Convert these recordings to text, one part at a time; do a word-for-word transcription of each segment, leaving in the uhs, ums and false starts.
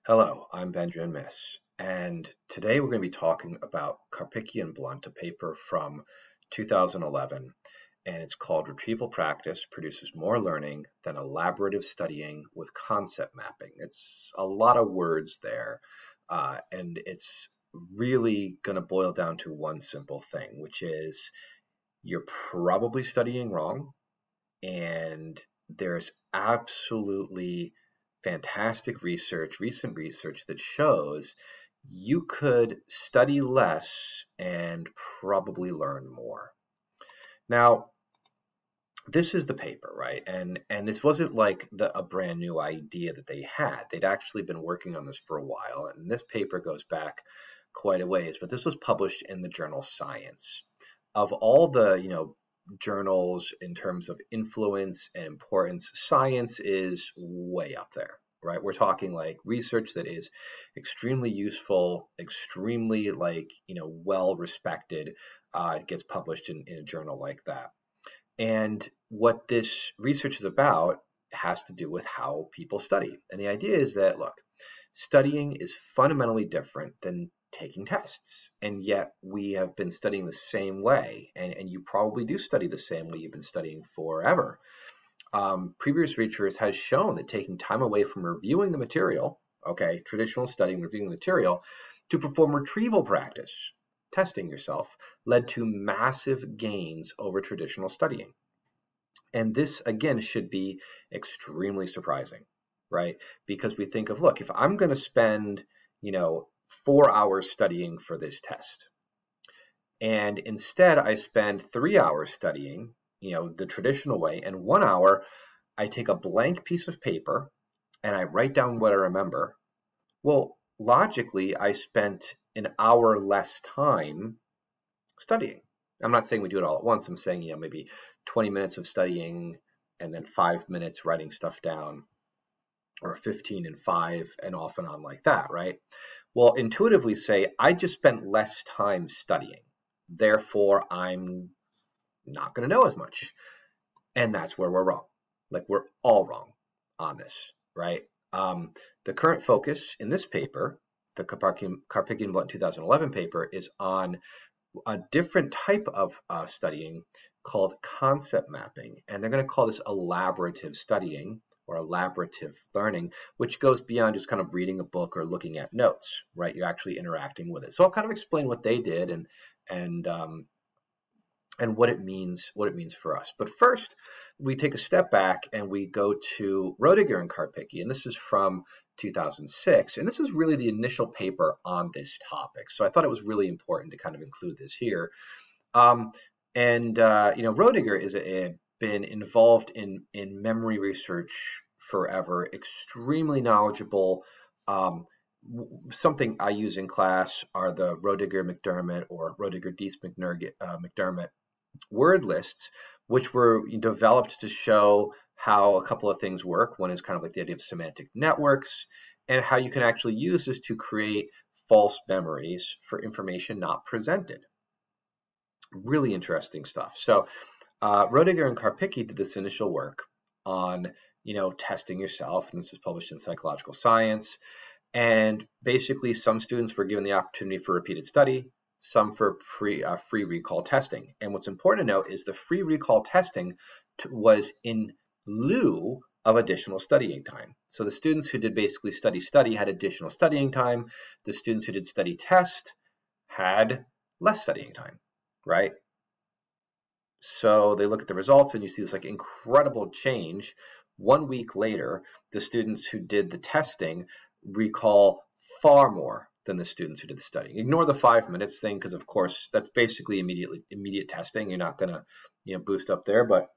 Hello, I'm Benjamin Miss, and today we're going to be talking about Karpicke Blunt, a paper from two thousand eleven, and it's called Retrieval Practice Produces More Learning Than Elaborative Studying with Concept Mapping. It's a lot of words there, uh, and it's really going to boil down to one simple thing, which is you're probably studying wrong, and there's absolutely fantastic research, recent research that shows you could study less and probably learn more. Now, this is the paper, right? And and this wasn't like the, a brand new idea that they had. They'd actually been working on this for a while, and this paper goes back quite a ways, but this was published in the journal Science. Of all the, you know, journals in terms of influence and importance, Science is way up there, right? We're talking like research that is extremely useful, extremely like, you know, well respected. Uh, it gets published in, in a journal like that. And what this research is about has to do with how people study. And the idea is that, look, studying is fundamentally different than taking tests. And yet we have been studying the same way. And, and you probably do study the same way you've been studying forever. Um, previous research has shown that taking time away from reviewing the material, okay, traditional studying, reviewing the material, to perform retrieval practice, testing yourself, led to massive gains over traditional studying. And this, again, should be extremely surprising, right? Because we think of, look, if I'm going to spend, you know, four hours studying for this test, and instead I spend three hours studying, you know, the traditional way, and one hour I take a blank piece of paper and I write down what I remember. Well, logically, I spent an hour less time studying. I'm not saying we do it all at once. I'm saying, you know, maybe twenty minutes of studying and then five minutes writing stuff down, or fifteen and five, and off and on like that, right? Well, intuitively say, I just spent less time studying. Therefore, I'm not going to know as much. And that's where we're wrong. Like, we're all wrong on this, right? Um, the current focus in this paper, the Karpicke Blunt two thousand eleven paper, is on a different type of uh, studying called concept mapping. And they're going to call this elaborative studying or elaborative learning, which goes beyond just kind of reading a book or looking at notes, right? You're actually interacting with it. So I'll kind of explain what they did and and um, and what it means, what it means for us. But first, we take a step back and we go to Roediger and Karpicke, and this is from two thousand six, and this is really the initial paper on this topic. So I thought it was really important to kind of include this here. Um, and uh, you know, Roediger is a, a, been involved in in memory research forever, extremely knowledgeable. Um, something I use in class are the Roediger-McDermott or Roediger-Deese-McDermott word lists, which were developed to show how a couple of things work. One is kind of like the idea of semantic networks and how you can actually use this to create false memories for information not presented. Really interesting stuff. So uh, Roediger and Karpicke did this initial work on, you know, testing yourself, and this was published in Psychological Science. And basically, some students were given the opportunity for repeated study, some for free, uh, free recall testing. And what's important to note is the free recall testing was in lieu of additional studying time. So the students who did basically study study had additional studying time. The students who did study test had less studying time, right? So they look at the results and you see this like incredible change. One week later, the students who did the testing recall far more than the students who did the studying. Ignore the five minutes thing because, of course, that's basically immediately immediate testing. You're not going to, you know, boost up there, but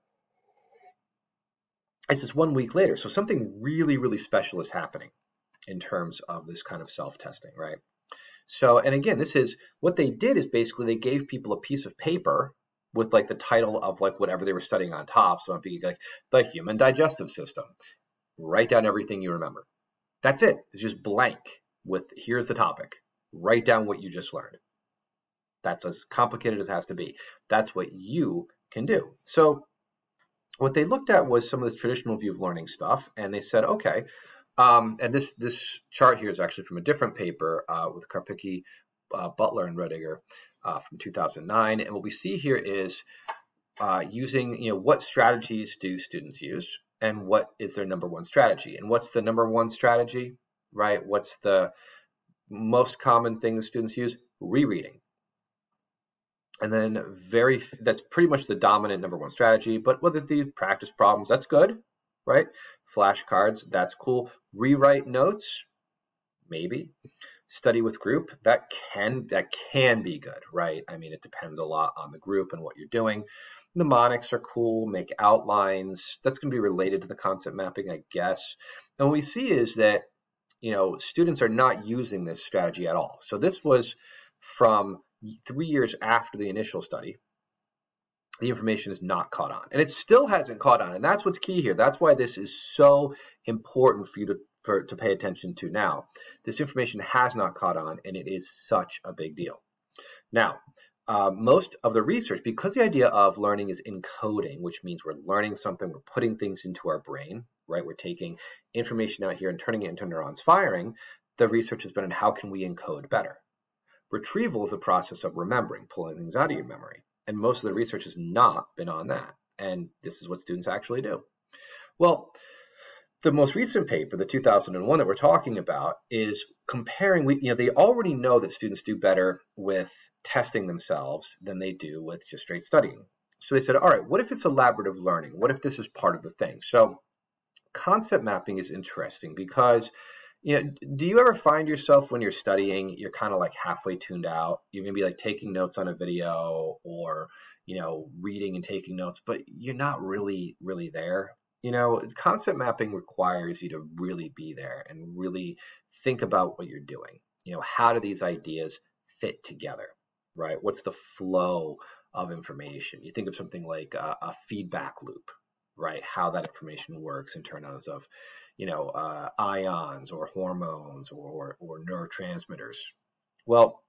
it's just one week later. So something really, really special is happening in terms of this kind of self-testing, right? So, and again, this is what they did is basically they gave people a piece of paper with like the title of like whatever they were studying on top. So it'd be like the human digestive system. Write down everything you remember. That's it. It's just blank with here's the topic. Write down what you just learned. That's as complicated as it has to be. That's what you can do. So what they looked at was some of this traditional view of learning stuff, and they said, okay, Um, and this this chart here is actually from a different paper uh, with Karpicke, uh, Butler, and Rodiger uh, from two thousand nine. And what we see here is uh, using, you know, what strategies do students use, and what is their number one strategy? And what's the number one strategy, right? What's the most common thing students use? Rereading. And then very, that's pretty much the dominant number one strategy. But whether they practice problems, that's good, right? Flashcards, that's cool. Rewrite notes, maybe. Study with group, that can that can be good, right? I mean, it depends a lot on the group and what you're doing. Mnemonics are cool. Make outlines. That's going to be related to the concept mapping, I guess. And what we see is that, you know, students are not using this strategy at all. So this was from three years after the initial study. The information is not caught on, and it still hasn't caught on, and that's what's key here. That's why this is so important for you to for to pay attention to now. This information has not caught on, and it is such a big deal. Now, uh, most of the research, because the idea of learning is encoding, which means we're learning something, we're putting things into our brain, right? We're taking information out here and turning it into neurons firing. The research has been on how can we encode better. Retrieval is a process of remembering, pulling things out of your memory. And most of the research has not been on that. And this is what students actually do. Well, the most recent paper, the two thousand one that we're talking about, is comparing, you know, they already know that students do better with testing themselves than they do with just straight studying. So they said, all right, what if it's elaborative learning? What if this is part of the thing? So concept mapping is interesting because, you know, do you ever find yourself when you're studying, you're kind of like halfway tuned out? You may be like taking notes on a video or, you know, reading and taking notes, but you're not really, really there. You know, concept mapping requires you to really be there and really think about what you're doing. You know, how do these ideas fit together, right? What's the flow of information? You think of something like a, a feedback loop, right? How that information works in terms of, you know, uh, ions or hormones or, or neurotransmitters. Well,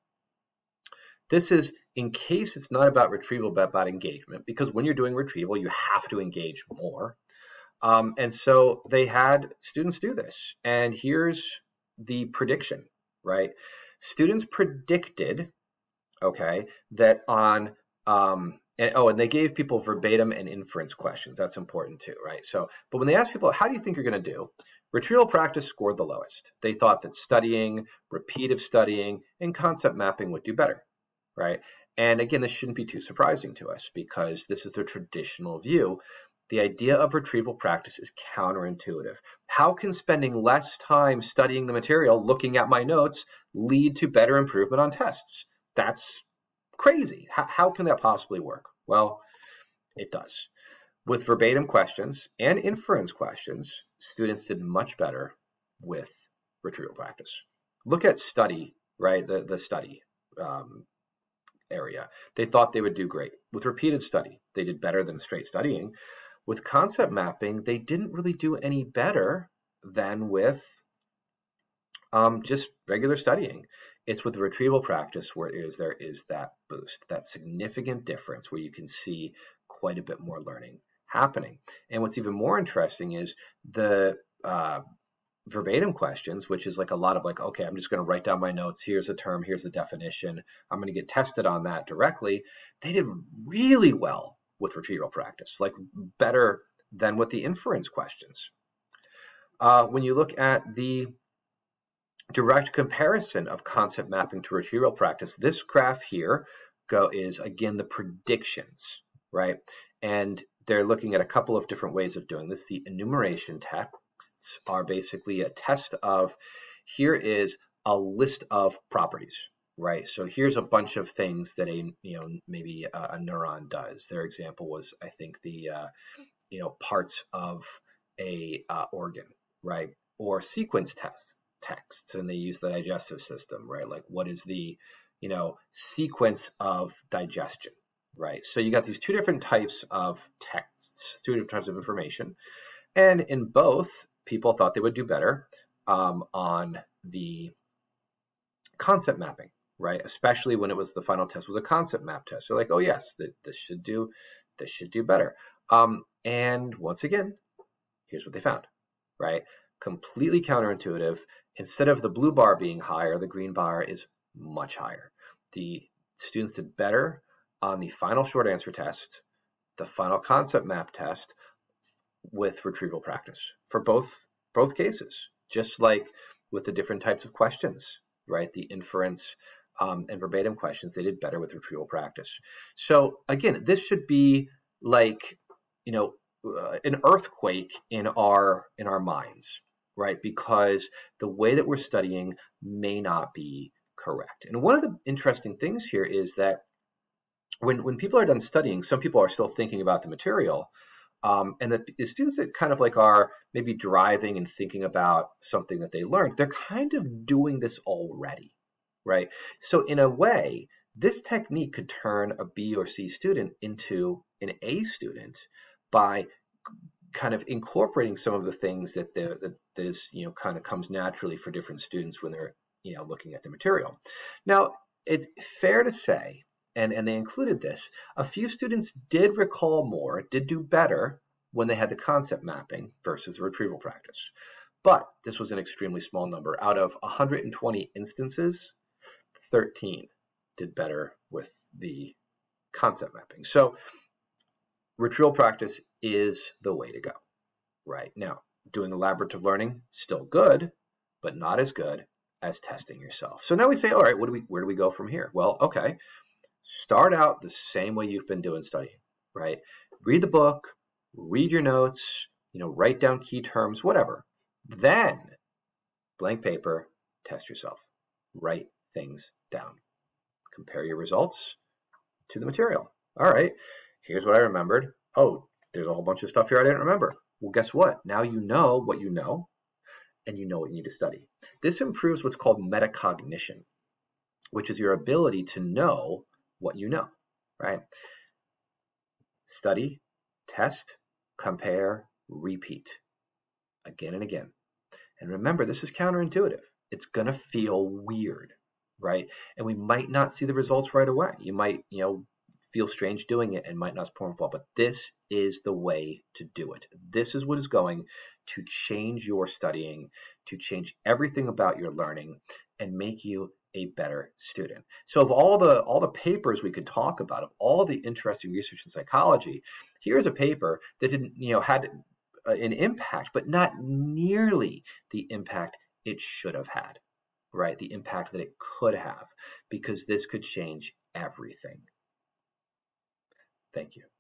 this is in case it's not about retrieval, but about engagement, because when you're doing retrieval, you have to engage more. Um, and so they had students do this. And here's the prediction, right? Students predicted, okay, that on, um, and, oh, and they gave people verbatim and inference questions. That's important too, right? So, but when they asked people, how do you think you're going to do? Retrieval practice scored the lowest. They thought that studying, repeative studying, and concept mapping would do better, right? And again, this shouldn't be too surprising to us because this is the traditional view. The idea of retrieval practice is counterintuitive. How can spending less time studying the material, looking at my notes, lead to better improvement on tests? That's crazy. How, how can that possibly work? Well, it does. With verbatim questions and inference questions, students did much better with retrieval practice. Look at study, right? The, the study um, area. They thought they would do great. With repeated study, they did better than straight studying. With concept mapping, they didn't really do any better than with um, just regular studying. It's with the retrieval practice where is there is that boost, that significant difference where you can see quite a bit more learning happening. And what's even more interesting is the uh, verbatim questions, which is like a lot of like, okay, I'm just going to write down my notes. Here's a term. Here's the definition. I'm going to get tested on that directly. They did really well with retrieval practice, like better than with the inference questions. Uh, when you look at the direct comparison of concept mapping to retrieval practice, this graph here go is again the predictions, right? And they're looking at a couple of different ways of doing this. The enumeration texts are basically a test of, here is a list of properties, right? So here's a bunch of things that a, you know, maybe a, a neuron does. Their example was, I think, the, uh, you know, parts of a uh, organ, right? Or sequence tests, texts, and they use the digestive system, right? Like what is the, you know, sequence of digestion, right? So you got these two different types of texts, two different types of information. And in both, people thought they would do better um, on the concept mapping, right? Especially when it was the final test was a concept map test. They're like, oh yes, th this should do, this should do better. Um, and once again, here's what they found, right? completely counterintuitive. Instead of the blue bar being higher, the green bar is much higher. The students did better on the final short answer test, the final concept map test, with retrieval practice for both both cases, just like with the different types of questions, right? The inference um, and verbatim questions, they did better with retrieval practice. So again, this should be like, you know, uh, an earthquake in our in our minds, right? Because the way that we're studying may not be correct. And one of the interesting things here is that when when people are done studying, some people are still thinking about the material. Um, and the, the students that kind of like are maybe driving and thinking about something that they learned, they're kind of doing this already, right? So in a way, this technique could turn a B or C student into an A student by kind of incorporating some of the things that the, that this, you know, kind of comes naturally for different students when they're, you know, looking at the material. Now, it's fair to say, and, and they included this, a few students did recall more, did do better when they had the concept mapping versus the retrieval practice. But this was an extremely small number. Out of one hundred twenty instances, thirteen did better with the concept mapping. So retrieval practice is the way to go, right? Now, doing elaborative learning, still good, but not as good as testing yourself. So now we say, all right, what do we, where do we go from here? Well, okay. Start out the same way you've been doing studying, right? Read the book, read your notes, you know, write down key terms, whatever. Then, blank paper, test yourself. Write things down. Compare your results to the material. All right, here's what I remembered. Oh, there's a whole bunch of stuff here I didn't remember. Well, guess what? Now you know what you know, and you know what you need to study. This improves what's called metacognition, which is your ability to know what you know, right? Study, test, compare, repeat again and again. And remember, this is counterintuitive. It's going to feel weird, right? And we might not see the results right away. You might, you know, feel strange doing it and might not perform well, but this is the way to do it. This is what is going to change your studying, to change everything about your learning and make you a better student. So of all the all the papers we could talk about, of all the interesting research in psychology, here's a paper that didn't, you know, had an impact, but not nearly the impact it should have had, right? The impact that it could have, because this could change everything. Thank you.